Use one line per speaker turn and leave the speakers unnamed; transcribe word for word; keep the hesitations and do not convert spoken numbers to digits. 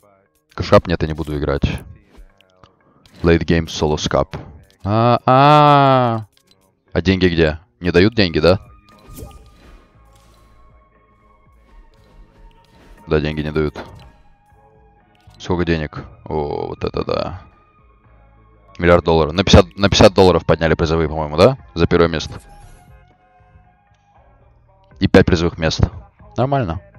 Кэшап нет, я не буду играть. Late game solo scap. А, а, а деньги где? Не дают деньги, да? Да, деньги не дают. Сколько денег? О, вот это да. Миллиард долларов. На пятьдесят, на пятьдесят долларов подняли призовые, по-моему, да? За первое место. И пять призовых мест. Нормально.